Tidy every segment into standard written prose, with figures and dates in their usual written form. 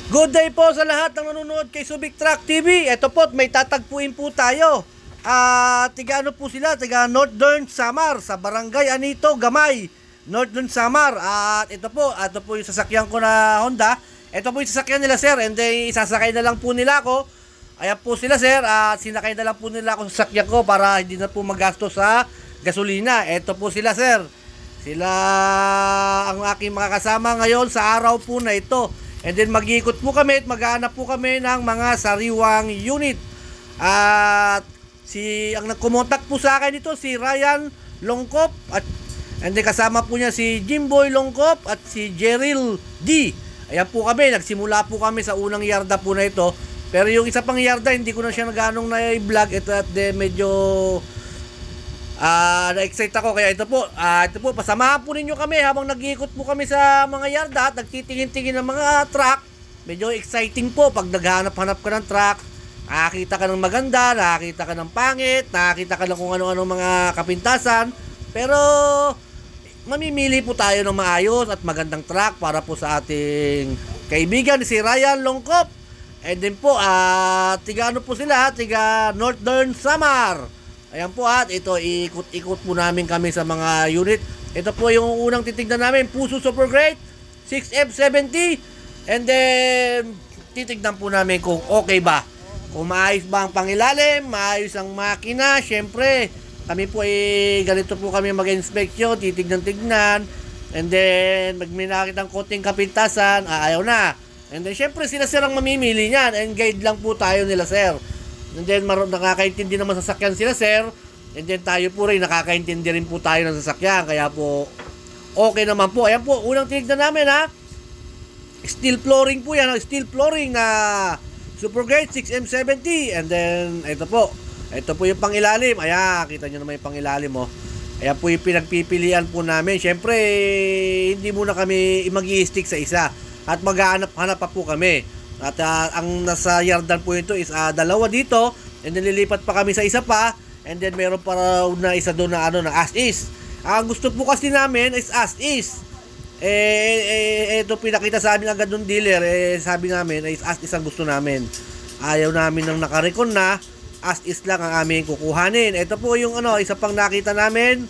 Good day po sa lahat ng nanonood kay Subic Truck TV. Ito po, may tatagpuin po tayo. Tiga ano po sila? Tiga Northern Samar sa Barangay Anito, Gamay, Northern Samar. At ito po yung sasakyan ko na Honda. Ito po yung sasakyan nila, sir. And then isasakay na lang po nila ako. Ayan po sila, sir. At sinakay na lang po nila ako sa sasakyan ko para hindi na po magasto sa gasolina. Ito po sila, sir. Sila ang aking mga kasama ngayon sa araw po na ito. And then mag-iikot po kami at maghahanap po kami ng mga sariwang unit. At ang nagkumontak po sa akin dito si Ryan Longkop and then kasama po niya si Jimboy Longkop at si Jeril D. Ayan po kami, nagsimula po kami sa unang yarda po na ito. Pero yung isa pang yarda hindi ko na siya naganong na-vlog ito at medyo na-excite ako kaya ito po pasamahan po ninyo kami habang nag-iikot po kami sa mga yarda at nagtitingin-tingin ng mga truck. Medyo exciting po pag naghahanap-hanap ka ng truck, nakakita ka ng maganda, nakakita ka ng pangit, nakakita ka ng kung ano-ano mga kapintasan, pero mamimili po tayo ng maayos at magandang truck para po sa ating kaibigan si Ryan Longkop. And then po tiga ano po sila, tiga Northern Samar. Ayan po at ito ikot-ikot po namin kami sa mga unit. Ito po yung unang titignan namin, Puso Super Great 6F70. And then titignan po namin kung okay ba, kung maayos ba ang pangilalim, maayos ang makina. Syempre kami po ganito po kami mag-inspeksyon, titignan-tignan. And then may nakitang konting kapintasan, ayaw na. And then syempre sila ang mamimili niyan, and guide lang po tayo nila, sir. And then nakakaintindi naman sasakyan sila, sir. And then tayo po rin nakakaintindi rin po tayo ng sasakyan. Kaya po okay naman po. Ayan po, unang tinignan namin steel flooring po yan. Steel flooring na Super Great 6M70. And then ito po yung pangilalim. Ayan, kita nyo naman yung pangilalim Ayan po yung pinagpipilian po namin. Syempre hindi muna kami mag-i-stick sa isa at maghahanap-hanap pa po kami. At ang nasa yardan po ito is dalawa dito, and then lilipat pa kami sa isa pa, and then meron pa na isa doon na na as is. Ang gusto po kasi namin is as is. Ito pinakita sa amin agad ng dealer, sabi namin is as is ang gusto namin. Ayaw namin ng nakarekon na, as is lang ang aming kukuhanin. Ito po yung isa pang nakita namin.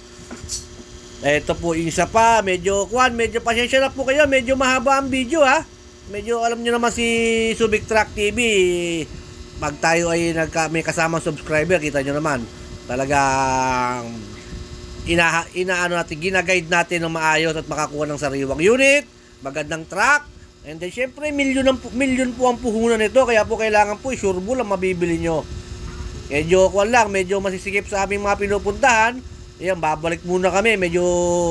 Ito po yung isa pa, medyo pasensya na po kayo, medyo mahaba ang video Medyo alam nyo naman si Subic Truck TV, pag tayo ay may kasamang subscriber, kita nyo naman talagang ginaguide natin ng maayos at makakuha ng sariwang unit, magandang truck. And then syempre milyon po ang puhunan nito, kaya po kailangan po sure bull ang mabibili nyo. Medyo masisikip sa aming mga pinupuntahan. Ayan, babalik muna kami, medyo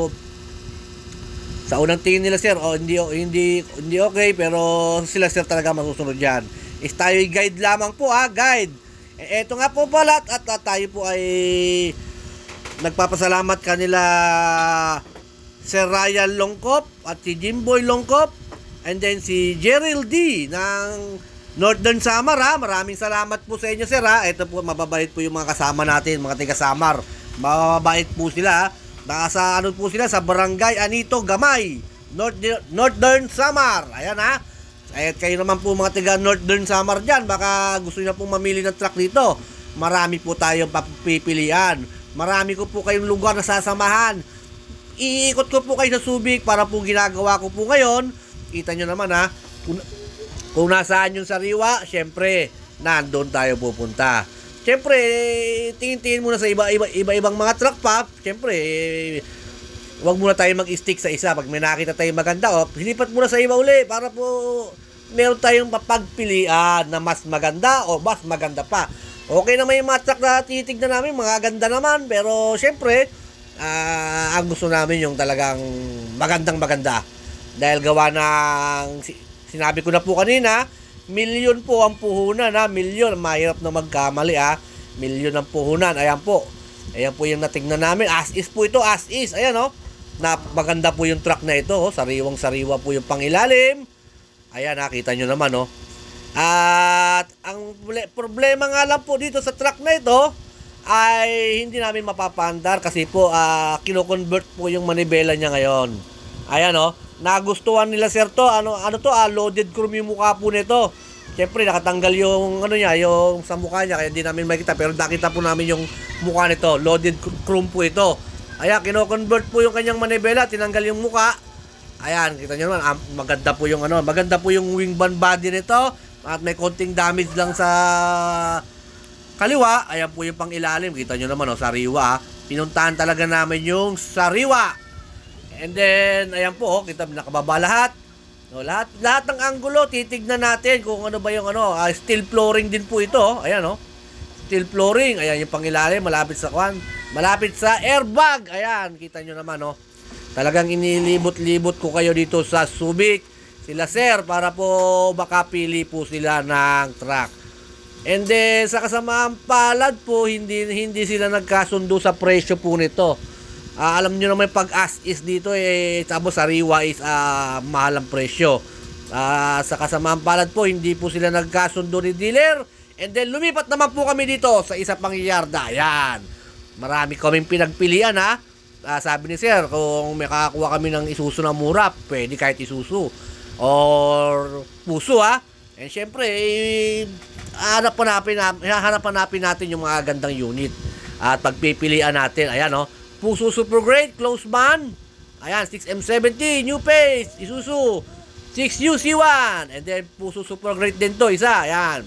sa unang tingin nila, sir, hindi okay, pero sila, sir, talaga masusunod yan. Is tayo guide lamang po, guide. Eto nga po pala, at tayo po ay nagpapasalamat kanila Sir Ryan Longkop at si Jimboy Longkop, and then si Jeril D ng Northern Samar. Maraming salamat po sa inyo, sir. Ito po, mababait po yung mga kasama natin, mga taga Samar. Mababait po sila. Nasa po sila sa Barangay Anito, Gamay, Northern Samar. Ayan At kayo naman po mga taga Northern Samar dyan, baka gusto niyo pong mamili ng truck dito. Marami po tayong papipilian. Marami ko po kayong lugar na sasamahan. Iikot ko po kayo sa Subic para po ginagawa ko po ngayon. Kita nyo naman kung nasaan yung sariwa, syempre nandun tayo pupunta. Siyempre, tingin-tingin muna sa iba-ibang mga truck pa. Siyempre, wag muna tayo mag-stick sa isa. Pag may nakita tayong maganda, hilipat muna sa iba uli para po meron tayong mapagpilian na mas maganda o mas maganda pa. Okay naman yung mga truck na titignan namin, mga ganda naman. Pero siyempre, ang gusto namin yung talagang magandang-maganda. Dahil gawa ng, sinabi ko na po kanina, milyon po ang puhunan milyon, mahirap na magkamali milyon ang puhunan. Ayan po yung natignan namin, as is po ito, as is. Ayan maganda po yung truck na ito, sariwang sariwa po yung pangilalim. Ayan, nakita nyo naman At ang problema nga lang po dito sa truck na ito ay hindi namin mapapaandar kasi po kino-convert po yung manibela niya ngayon. Ayan nagustuhan nila sir to. Ano to, loaded chrome yung mukha po nito. Siyempre nakatanggal yung ano niya, yung sa mukha niya, kaya hindi namin makita, pero nakita po namin yung mukha nito. Loaded chrome po ito. Ayan, kino-convert po yung kanyang manibela, tinanggal yung mukha. Ayan, kita nyo naman, maganda po yung maganda po yung wing band body nito. At may konting damage lang sa kaliwa. Ayan po yung pang ilalim, kita nyo naman sariwa. Pinuntahan talaga namin yung sariwa. And then, ayan po, kita nakababa lahat. No, lahat ng anggulo titignan natin kung ano ba yung steel flooring din po ito. Ayan steel flooring. Ayan yung pangilalim, malapit sa malapit sa airbag. Ayan, kita nyo naman talagang inilibot-libot ko kayo dito sa Subic. Sila sir para po makapili po sila ng truck. And then sa kasamaan palad po, hindi sila nagkasundo sa presyo po nito. Alam nyo naman pag as is dito tapos sariwa is mahal ang presyo. Sa kasamaan palad po, hindi po sila nagkasundo ni dealer. And then lumipat naman po kami dito sa isa pang yarda. Ayan. Marami kaming pinagpilian sabi ni sir, kung may kakakuha kami ng Isuzu na mura, pwede kahit Isuzu or Puso And syempre, hanap-hanapin natin yung mga gandang unit. At pagpipilian natin, ayan Puso Super Great, close band. Ayan, 6M70, new pace, Isuzu. 6UC1. And then, Puso Super Great din to, isa. Ayan.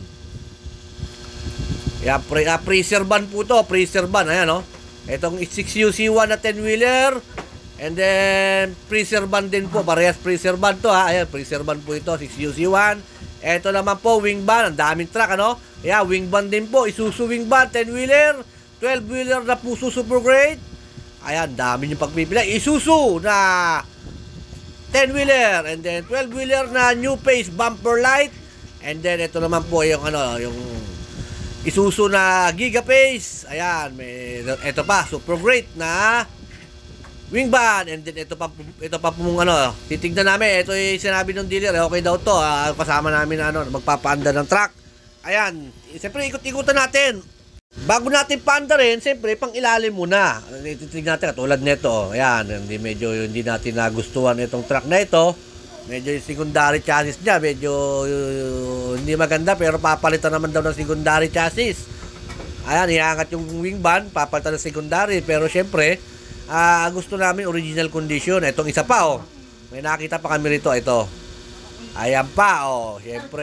Ayan, freezer band po to. Freezer band, ayan Itong 6UC1 na 10-wheeler. And then, freezer band din po. Parehas freezer band to, Ayan, freezer band po ito, 6UC1. Ito naman po, wing band. Ang daming truck, Ayan, wing band din po. Isuzu wing band, 10-wheeler. 12-wheeler na Puso Super Great. Ayan, dami yung pagpipila. Isuzu na 10-wheeler. And then 12-wheeler na new pace bumper light. And then ito naman po yung yung Isuzu na Giga Pace. Ayan, ito pa Super Great na wing band. And then ito pa po titignan namin. Ito yung sinabi ng dealer, okay daw to. Kasama namin magpapaanda ng truck. Ayan, siyempre ikot-ikutan natin. Bago natin paandarin, siyempre, pang ilalim muna. Titignan natin, katulad nito. Ayan, hindi natin nagustuhan itong truck na ito. Medyo yung secondary chassis niya, medyo hindi maganda, pero papalitan naman daw ng secondary chassis. Ayan, iangat yung wing band, papalitan ng secondary. Pero siyempre, gusto namin original condition. Itong isa pa, may nakita pa kami rito, ito. Ayan pa, siyempre,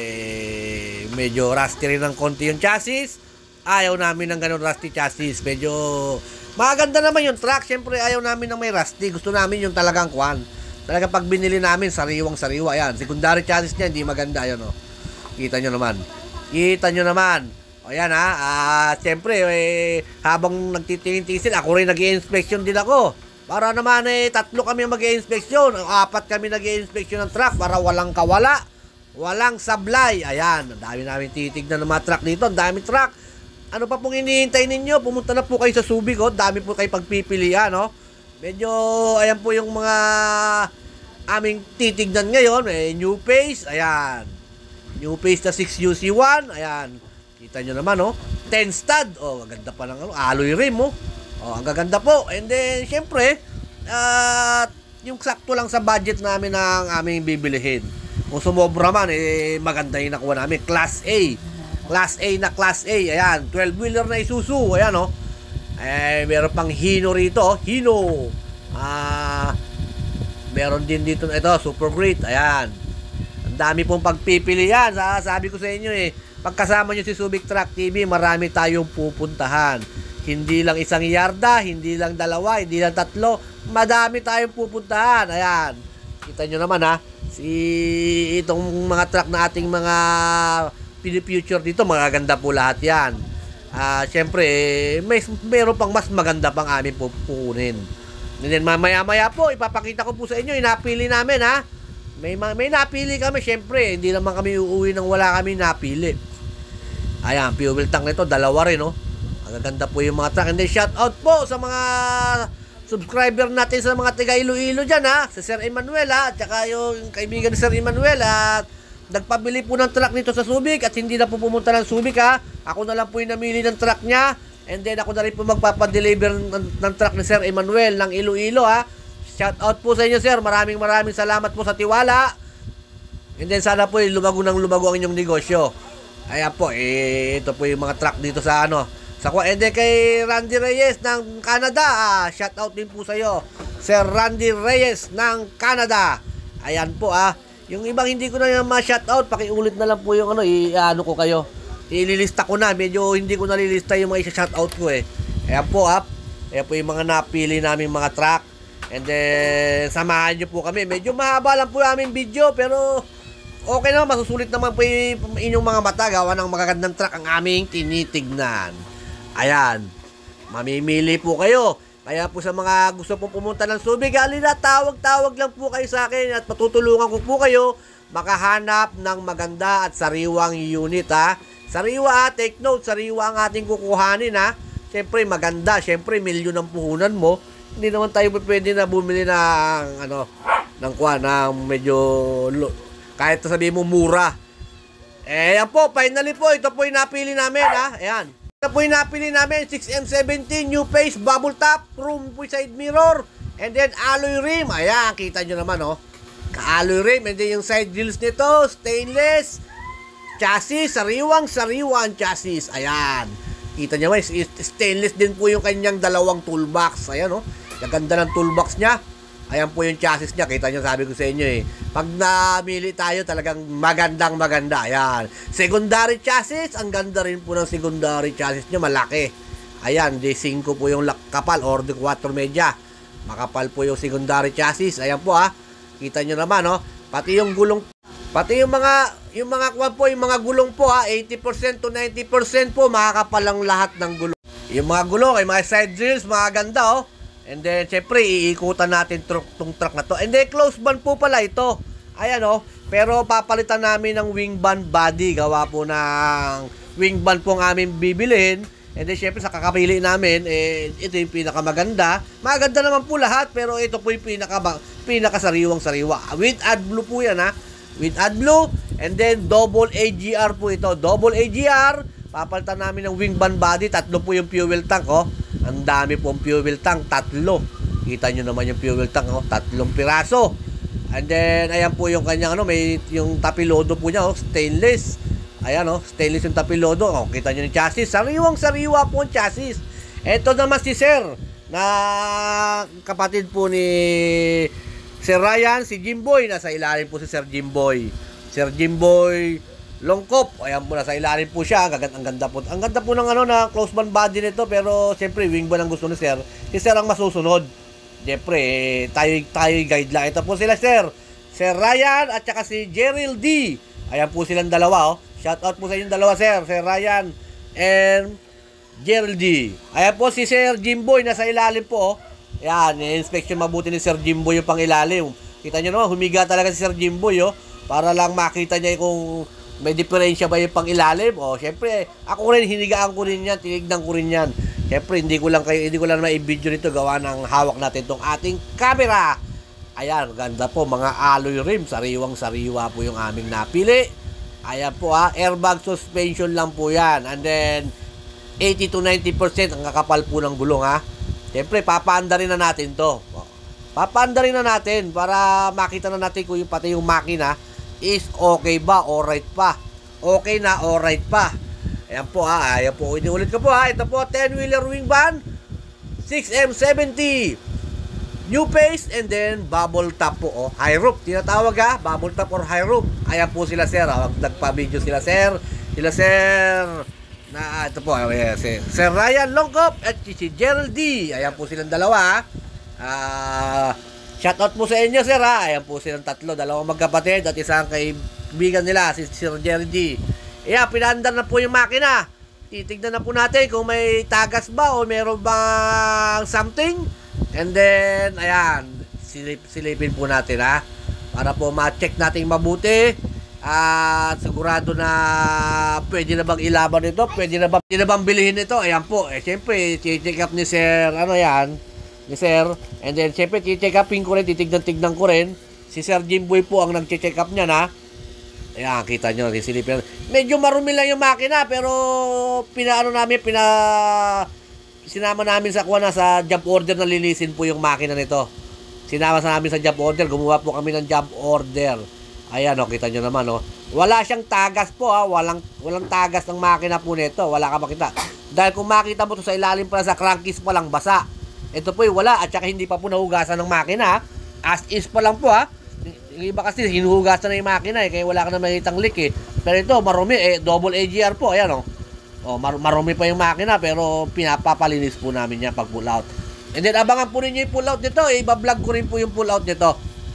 medyo rusty rin ng konti yung chassis. Ayaw namin ng ganun rusty chassis. Medyo maganda naman yung truck. Siyempre ayaw namin ng may rusty. Gusto namin yung talagang talagang pag binili namin, sariwang-sariwa. Ayan, secondary chassis niya, hindi maganda. Ayan Kita nyo naman. Ayan siyempre, habang nagtitingin-tingin, ako rin nag-i-inspection din ako. Para naman 3 kami mag-i-inspection. 4 kami nag-i-inspection ng truck para walang kawala. Walang sablay. Ayan, ang dami namin titignan ng mga truck dito. Ang dami truck. Ano pa pong hinihintay ninyo? Pumunta na po kayo sa Subic, Dami po kayo pagpipilian, Medyo, ayan po yung mga aming titignan ngayon. New pace, ayan. New pace na 6UC1, ayan. Kita nyo naman, 10 stud. Maganda pa lang, alloy rim, ang gaganda po. And then, syempre, yung sakto lang sa budget namin ang aming bibilihin. Kung sumobra man, maganda yung nakuha namin. Class A. Class A na Class A. Ayan, 12-wheeler na Isuzu. Ayan, meron pang Hino rito. Hino. Meron din dito, ito, Super Great. Ayan. Ang dami pong pagpipilian. Sabi ko sa inyo pagkasama nyo si Subic Truck TV, marami tayong pupuntahan. Hindi lang isang yarda, hindi lang 2, hindi lang 3. Madami tayong pupuntahan. Ayan. Kita nyo naman itong mga truck na ating mga future dito, magaganda po lahat yan. Siyempre, meron pang mas maganda pang amin po pukunin. And then mamaya-maya po, ipapakita ko po sa inyo, napili namin May napili kami, siyempre, hindi naman kami uuwi nang wala kami napili. Ayan, fuel tank nito, 2 rin, Magaganda po yung mga truck. And then shout out po sa mga subscriber natin sa mga taga Iloilo dyan, sa Sir Emmanuel, at saka yung kaibigan ni Sir Emmanuel, at nagpabili po ng truck nito sa Subic at hindi na po pumunta ng Subic, Ako na lang po yung namili ng truck niya. And then ako na rin po magpapadeliver ng truck ni Sir Emmanuel ng Iloilo, shout out po sa inyo, sir. Maraming salamat po sa tiwala. And then sana po lumago ng lumago ang inyong negosyo. Ayan po, ito po yung mga truck dito sa and then kay Randy Reyes ng Canada, shout out din po sa iyo, Sir Randy Reyes ng Canada. Ayan po yung ibang hindi ko na ma-shout out, pakiulit na lang po yung i-ano ko kayo. Ililista ko na, medyo hindi ko nalilista yung mga i-shout out ko Ayan po ayan po yung mga napili namin mga truck. And then samahan nyo po kami. Medyo mahaba lang po yung aming video, pero okay naman, masusulit naman po yung inyong mga mata. Gawa ng magagandang truck ang aming tinitignan. Ayan, mamimili po kayo. Kaya po sa mga gusto po pumunta ng Subic, halina, tawag lang po kayo sa akin at matutulungan ko po kayo makahanap ng maganda at sariwang unit Sariwa take note, sariwa ang ating kukuhanin Siyempre maganda, siyempre milyon ang puhunan mo. Hindi naman tayo pwede na bumili ng ng medyo kahit sabihin mo mura. Yan po, finally po, ito po yung napili namin Ayan. Ito po yung napili namin, 6M17 New Pace Bubble Top, Chrome side mirror, and then alloy rim. Ayan, kita nyo naman ka-alloy rim, and then yung side grills nito, stainless, chassis, sariwang ang chassis. Ayan. Kita nyo, stainless din po yung kanyang dalawang toolbox. Ayan gaganda ng toolbox niya. Ayan po yung chassis niya. Kita nyo, sabi ko sa inyo pag namili tayo, talagang maganda. Ayan. Secondary chassis. Ang ganda rin po ng secondary chassis niya. Malaki. Ayan, D5 po yung kapal or D4 media. Makapal po yung secondary chassis. Ayan po Kita nyo naman Pati yung gulong. Pati yung mga gulong po 80% to 90% po makakapal ang lahat ng gulong. Yung mga gulong ay mga side drills, mga ganda And then, syempre, iikutan natin tong truck na to. And then, close band po pala ito. Ayan pero papalitan namin ng wing band body. Gawa po ng wing band po ang aming bibilhin. And then, syempre, sa kakapili namin, ito yung pinakamaganda. Maganda naman po lahat, pero ito po yung pinakasariwang-sariwa. With AdBlue po yan, With AdBlue. And then, double AGR po ito. Double AGR. Papalitan namin ng wing band body. 3 po yung fuel tank, Ang dami po ang fuel tank. 3. Kita nyo naman yung fuel tank, 3 piraso. And then, ayan po yung kanyang, may yung tapilodo po niya, stainless. Ayan, stainless yung tapilodo. Kita nyo yung chassis. Sariwang-sariwa po ang chassis. Ito naman si Sir, na kapatid po ni Sir Ryan, si Jimboy. Nasa ilalim po si Sir Jimboy. Sir Jimboy Longkop. Ayan po, nasa ilalim po siya. Ang ganda po. Ang ganda po ng na close band body nito. Pero siyempre, wing band ang gusto ni Sir. Si Sir ang masusunod. Siyempre, tayo guide lang. Ito po sila, Sir. Sir Ryan at saka si Gerald D. Ayan po silang dalawa, Shout out po sa inyong dalawa, Sir. Sir Ryan and Gerald D. Ayan po si Sir Jimboy. Nasa ilalim po, Ayan, inspection mabuti ni Sir Jimboy yung pangilalim. Kita nyo naman, humiga talaga si Sir Jimboy, para lang makita niya kung may diferensya ba yung pangilalim. Syempre, ako rin, hinigaan ko rin yan, tinignan ko rin yan. Syempre, hindi ko lang ma-i-video nito, gawa ng hawak natin tong ating camera. Ayan, ganda po, mga alloy rim, sariwang-sariwa po yung aming napili. Ayan po airbag suspension lang po yan. And then, 80 to 90% ang kakapal po ng gulong Siyempre, papaandarin na natin to. Papaandarin na natin para makita na natin kung pati yung makina is okay ba, alright pa. Okay na, alright pa. Ayan po ayan po, inuulit ko po Ito po, 10-wheeler wing van, 6M70 New Pace, and then bubble top po high roof, tinatawag bubble top or high roof. Ayan po sila, Sir nagpa-video sila, Sir ito po, Sir Ryan Longkop at si Gerald D. Ayan po silang dalawa shoutout po sa inyo, Sir Ayan po silang dalawang magkapatid at isang kaibigan nila, si Sir Gerald D. Ayan, pinaandar na po yung makina. Titignan na po natin kung may tagas ba o meron bang something. And then, ayan, silipin po natin para po ma-check natin mabuti. At sigurado na pwede na bang ilaban ito, pwede na bang bilhin ito. Ayan po, siyempre, check up ni Sir, ni Sir. And then, siyempre, check upin ko rin, titignan ko rin. Si Sir Jimboy po ang nag-check up niya Ayan, kita nyo, sisilipin. Medyo marumi lang yung makina, pero sinama namin sa sa job order na linisin po yung makina nito. sinama sa namin sa job order. Gumawa po kami ng job order. Ayan, kita nyo naman, Wala siyang tagas po, walang tagas ng makina po nito. Wala ka makita. Dahil kung makita mo to sa ilalim pala sa crankcase pa lang basa. Ito po wala, at saka hindi pa po nahugasan ng makina. As is pa lang po, Yung iba kasi hinuhugasan na yung makina kaya wala ka na makitang leak Pero ito, marumi double AGR po, ayan marumi pa yung makina pero pinapapalinis po namin yan pag pull out. And then abangan po ninyo yung pull out nito, iba-vlog ko rin po yung pull out nito.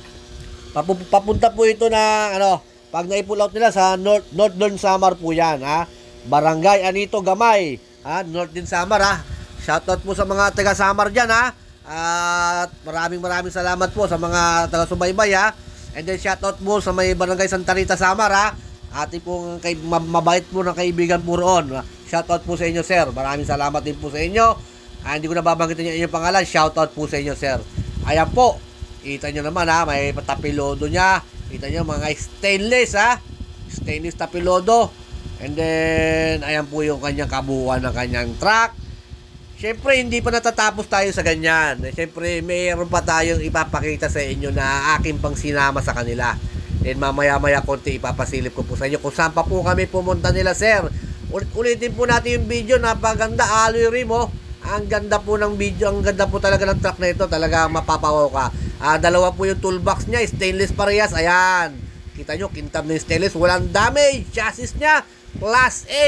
Papunta po ito na pag na-pull out nila sa Northern Samar po yan, Barangay Anito Gamay, Northern Samar, Shoutout po sa mga taga Samar diyan, At maraming salamat po sa mga taga Subaybay, And then shoutout po sa may Barangay Santa Rita Samar, Ati pong mabait po ng kaibigan po roon. Shoutout po sa inyo, sir. Maraming salamat din po sa inyo. Hindi ko na babanggitin yung inyong pangalan. Shoutout po sa inyo, sir. Ayan po. Kita nyo naman, may tapilodo niya. Kita nyo, mga stainless, Stainless tapilodo. And then, ayan po yung kanyang kabuuan ng kanyang truck. Siyempre, hindi pa natatapos tayo sa ganyan. Siyempre, mayroon pa tayong ipapakita sa inyo na aking pang sinama sa kanila. And mamaya-maya konti ipapasilip ko po sa inyo kung saan pa po kami pumunta nila, sir. Ulitin po natin yung video. Napaganda, alloy rim, Ang ganda po ng video. Ang ganda po talaga ng truck na ito. Talaga mapapawaw ka. Dalawa po yung toolbox niya. Stainless parehas. Ayan. Kita nyo, kintab na yung stainless. Walang damage. Chassis niya, Class A.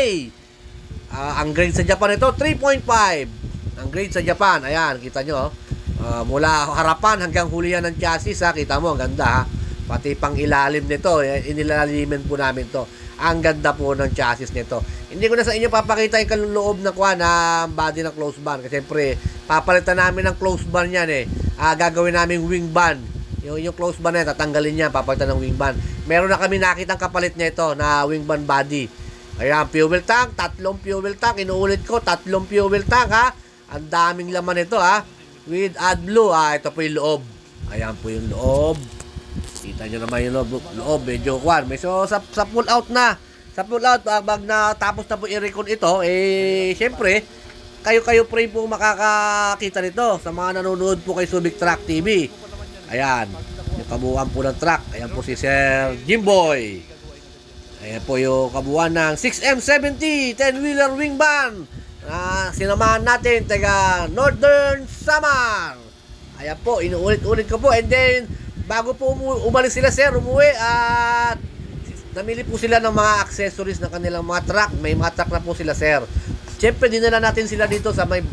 Ang grade sa Japan ito, 3.5. Ang grade sa Japan. Ayan, kita nyo. Mula harapan hanggang hulihan ng chassis, Kita mo, ang ganda, Pati pang ilalim nito, inilaliman po namin to. Ang ganda po ng chassis nito. Hindi ko na sa inyo papakita yung loob na body ng close bar. Kasi siyempre, papalitan namin ng close bar niyan Gagawin namin wing band. Yung close bar na yan, tatanggalin niya, papalitan ng wing band. Meron na kami nakitang kapalit nito na wing band body. Ayan, fuel tank, 3 fuel tank. Inuulit ko, 3 fuel tank, Ang daming laman ito, With AdBlue, ito po yung loob. Ayan po yung loob. Kita nyo naman yung loob, medyo so sa pull out na. Sa pull out, pag natapos na po i-recon ito, syempre, kayo po makakakita nito sa mga nanonood po kay Subic Truck TV. Ayan, yung kabuuan po ng truck. Ayan po si Sir Jimboy. Ayan po yung kabuuan ng 6M70 10-wheeler wing van. Sinamahan natin taga Northern Samar. Ayan po, inuulit-ulit ko po. And then, bago po umalis sila, sir, umuwi at namili po sila ng mga accessories ng kanilang mga truck. May mga truck na po sila, sir. Siyempre, dinala natin sila dito sa may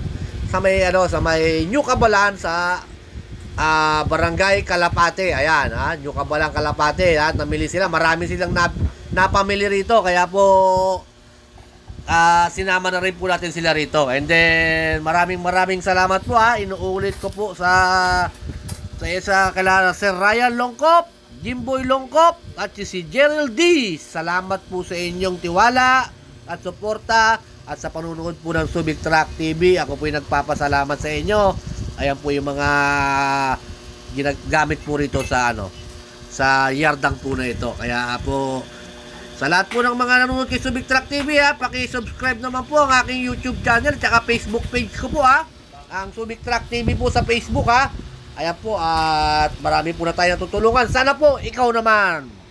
New Cabalan sa Barangay Calapate. Ayan, New Cabalan, Calapate. Namili sila. Marami silang napamili rito. Kaya po, sinama na rin po natin sila rito. And then, maraming salamat po, Inuulit ko po sa kala Sir Ryan Longkop, Jimboy Longkop, at si Gerald D. Salamat po sa inyong tiwala at suporta at sa panunood po ng Subic Truck TV. Ako po yung nagpapasalamat sa inyo. Ayan po yung mga ginagamit po rito sa sa yardang po na ito. Kaya po, sa lahat po ng mga nanonood kay Subic Truck TV, paki-subscribe naman po ang aking YouTube channel at Facebook page ko po, ang Subic Truck TV po sa Facebook, Ayan po, at marami po na tayo natutulungan. Sana po, ikaw naman.